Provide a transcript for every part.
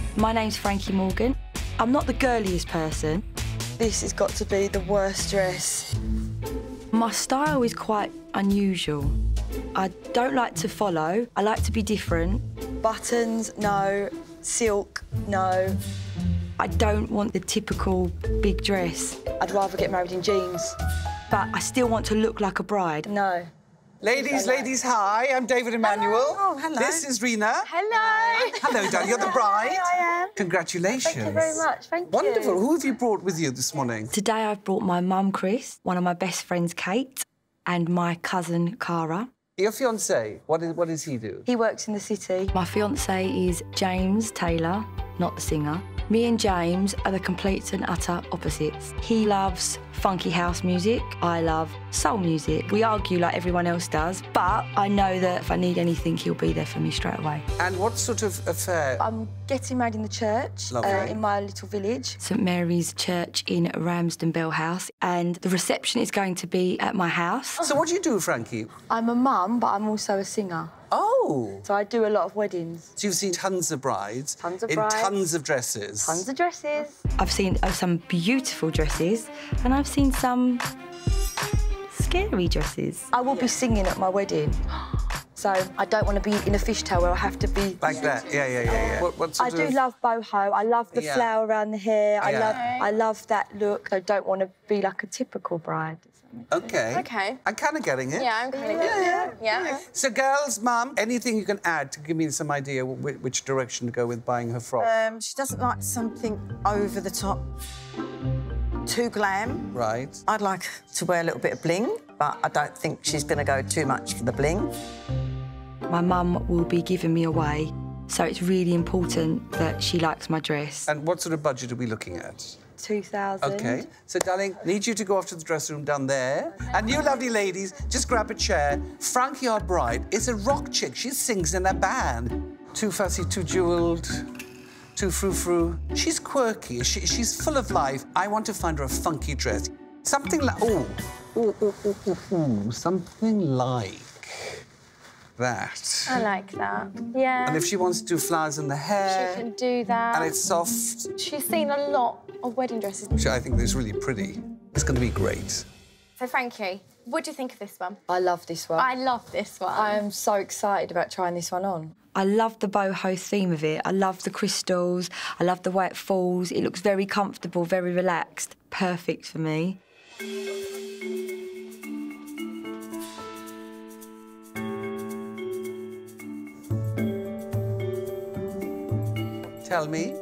My name's Frankie Morgan. I'm not the girliest person. This has got to be the worst dress. My style is quite unusual. I don't like to follow. I like to be different. Buttons, no. Silk, no. I don't want the typical big dress. I'd rather get married in jeans. But I still want to look like a bride. No. Ladies, hi. I'm David Emmanuel. Oh, hello. This is Rena. Hello. Hello, Dad. You're the bride. I am. Congratulations. Thank you very much. Thank you. Wonderful. Who have you brought with you this morning? Today I've brought my mum, Chris, one of my best friends, Kate, and my cousin, Cara. Your fiancé, what does he do? He works in the city. My fiancé is James Taylor, not the singer. Me and James are the complete and utter opposites. He loves funky house music. I love soul music. We argue like everyone else does, but I know that if I need anything, he'll be there for me straight away. And what sort of affair? I'm getting married in the church, in my little village. St Mary's Church in Ramsden Bell House, and the reception is going to be at my house. So what do you do, Frankie? I'm a mum, but I'm also a singer. Oh! So I do a lot of weddings. So you've seen tons of brides. Tons of in brides. tons of dresses. Tons of dresses. I've seen some beautiful dresses, and I've seen some scary dresses. I will be singing at my wedding. So I don't want to be in a fishtail where I have to be... Like that, yeah. What sort I do love boho. I love the Yeah. flower around the hair. Yeah. I love that look. I don't want to be like a typical bride. Okay. Okay. I'm kind of getting it. Yeah, I'm kind of getting it. Yeah. So, girls, Mum, anything you can add to give me some idea which direction to go with buying her frock? She doesn't like something over the top, too glam. Right. I'd like to wear a little bit of bling, but I don't think she's going to go too much for the bling. My mum will be giving me away, so it's really important that she likes my dress. And what sort of budget are we looking at? 2,000. OK. So, darling, need you to go off to the dressing room down there. And you lovely ladies, just grab a chair. Frankie, our bride, is a rock chick. She sings in a band. Too fussy, too jewelled, too frou-frou. She's quirky. She's full of life. I want to find her a funky dress. Something like... something like that. I like that. Yeah. And if she wants to do flowers in the hair... She can do that. And it's soft. She's seen a lot of wedding dresses. Which I think is really pretty. It's going to be great. So, Frankie, what do you think of this one? I love this one. I love this one. I am so excited about trying this one on. I love the boho theme of it. I love the crystals. I love the way it falls. It looks very comfortable, very relaxed. Perfect for me. Tell me.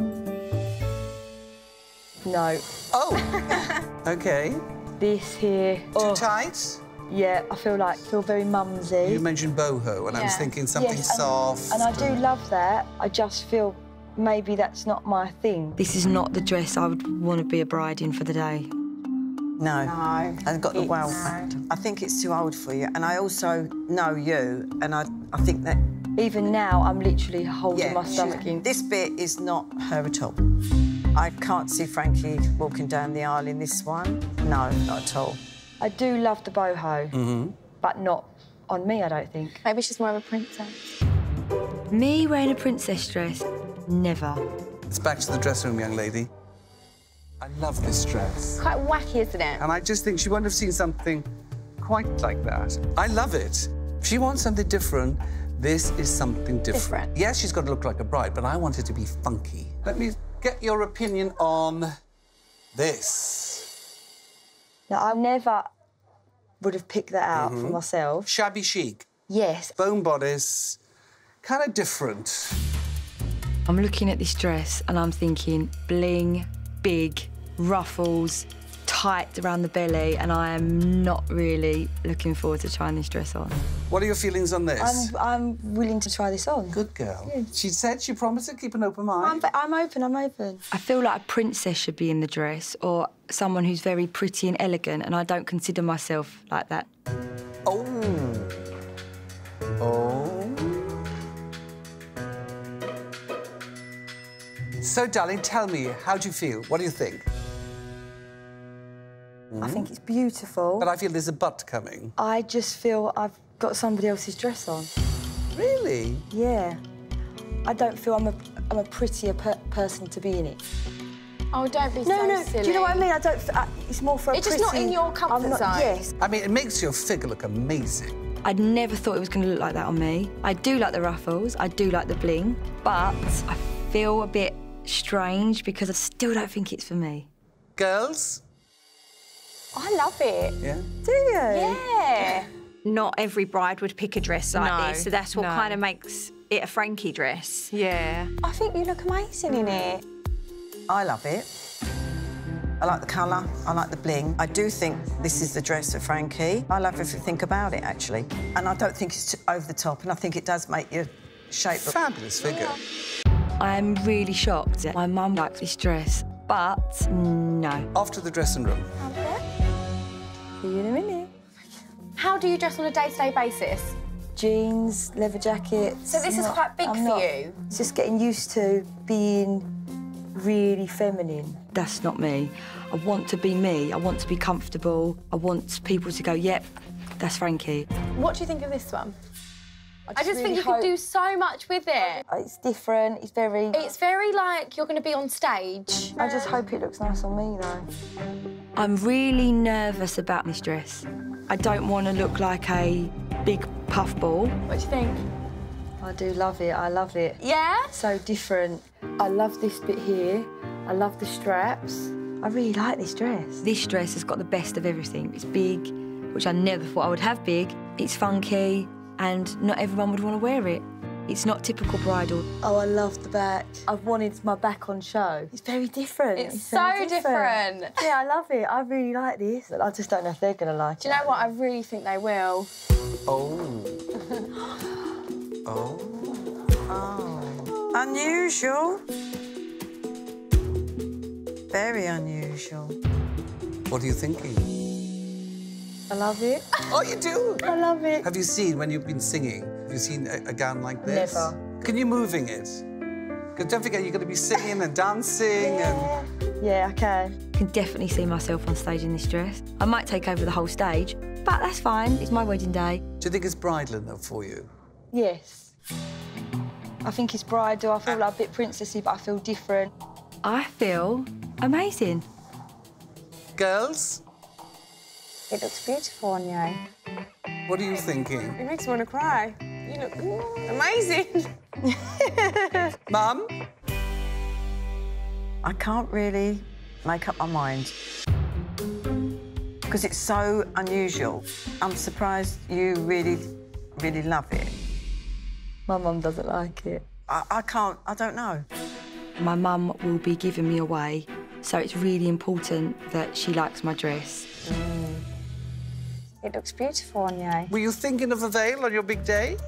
No. Oh! OK. This here... Too tight? Yeah, I feel very mumsy. You mentioned boho, and I was Yeah. thinking something Yes, soft. And I do love that. I just feel maybe that's not my thing. This is not the dress I would want to be a bride in for the day. No. No. I've got the wow factor. I think it's too old for you, and I also know you, and I think that... Even now, I'm literally holding my stomach in. This bit is not her at all. I can't see Frankie walking down the aisle in this one. No, not at all. I do love the boho, but not on me, I don't think. Maybe she's more of a princess. Me wearing a princess dress? Never. It's back to the dressing room, young lady. I love this dress. Quite wacky, isn't it? And I just think she wouldn't have seen something quite like that. I love it. If she wants something different, this is something different. Yes, she's got to look like a bride, but I want it to be funky. Let me get your opinion on this. Now, I never would have picked that out for myself. Shabby chic. Yes. Bone bodice. Kind of different. I'm looking at this dress and I'm thinking bling, big, ruffles, tight around the belly, and I am not really looking forward to trying this dress on. What are your feelings on this? I'm willing to try this on. Good girl. Yeah. She said she promised to keep an open mind. I'm open, I'm open. I feel like a princess should be in the dress, or someone who's very pretty and elegant, and I don't consider myself like that. Oh. Oh. So, darling, tell me, how do you feel? What do you think? I think it's beautiful. But I feel there's a but coming. I just feel I've got somebody else's dress on. Really? Yeah. I don't feel I'm a prettier person to be in it. Oh, don't be No, silly. do you know what I mean? I don't. It's more for a It's pretty... just not in your comfort zone. Yes. I mean, it makes your figure look amazing. I'd never thought it was going to look like that on me. I do like the ruffles, I do like the bling, but I feel a bit strange because I still don't think it's for me. Girls? I love it. Yeah? Do you? Yeah. Not every bride would pick a dress like No, this, so that's what no. kind of makes it a Frankie dress. Yeah. I think you look amazing in it. I love it. I like the colour, I like the bling. I do think this is the dress for Frankie. I love everything about it, actually. And I don't think it's over the top, and I think it does make your shape look... Fabulous figure. I'm really shocked that my mum likes this dress, but no. Off to the dressing room. See you in a minute. How do you dress on a day-to-day basis? Jeans, leather jackets. So this is quite big for you? It's just getting used to being really feminine. That's not me. I want to be me. I want to be comfortable. I want people to go, yep, that's Frankie. What do you think of this one? I just think really you could do so much with it. It's different, it's very... It's very like you're going to be on stage. I just hope it looks nice on me, though. I'm really nervous about this dress. I don't want to look like a big puffball. What do you think? I do love it, I love it. Yeah? So different. I love this bit here. I love the straps. I really like this dress. This dress has got the best of everything. It's big, which I never thought I would have big. It's funky, and not everyone would want to wear it. It's not typical bridal. Oh, I love the back. I've wanted my back on show. It's very different. It's very so different. Yeah, I love it. I really like this. I just don't know if they're going to like it. Do you know what? I really think they will. Oh. Oh. Oh. Unusual. Very unusual. What are you thinking? I love it. Oh, you do? I love it. Have you seen, when you've been singing, have you seen a gown like this? Never. Can you moving it? Because don't forget, you're going to be singing and dancing and... Yeah, I can. I can definitely see myself on stage in this dress. I might take over the whole stage, but that's fine. It's my wedding day. Do you think it's bridal enough for you? Yes. I think it's bridal. I feel like a bit princessy, but I feel different. I feel amazing. Girls, It looks beautiful on you. what are you thinking? It makes me want to cry. You look amazing. Mum? I can't really make up my mind. Because it's so unusual. I'm surprised you really, really love it. My mum doesn't like it. I don't know. My mum will be giving me away, so it's really important that she likes my dress. It looks beautiful on you. Were you thinking of a veil on your big day?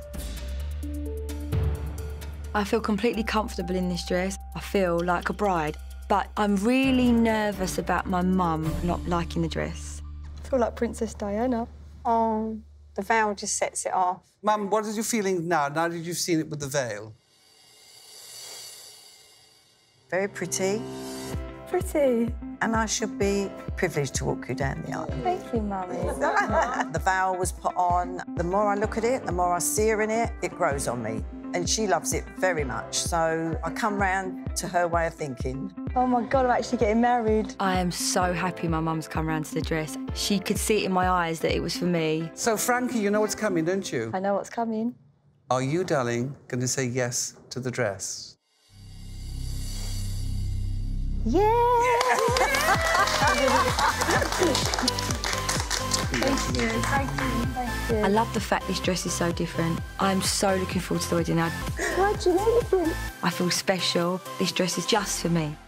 I feel completely comfortable in this dress. I feel like a bride, but I'm really nervous about my mum not liking the dress. I feel like Princess Diana. Oh, the veil just sets it off. Mum, what are you feeling now that you've seen it with the veil? Very pretty. Pretty. And I should be privileged to walk you down the aisle. Thank you, Mummy. The veil was put on. The more I look at it, the more I see her in it, it grows on me. And she loves it very much. So I come round to her way of thinking. Oh, my God, I'm actually getting married. I am so happy my mum's come round to the dress. She could see it in my eyes that it was for me. So, Frankie, you know what's coming, don't you? I know what's coming. Are you, darling, going to say yes to the dress? Yeah! I love the fact this dress is so different. I'm so looking forward to the wedding. Why'd you make it? I feel special. This dress is just for me.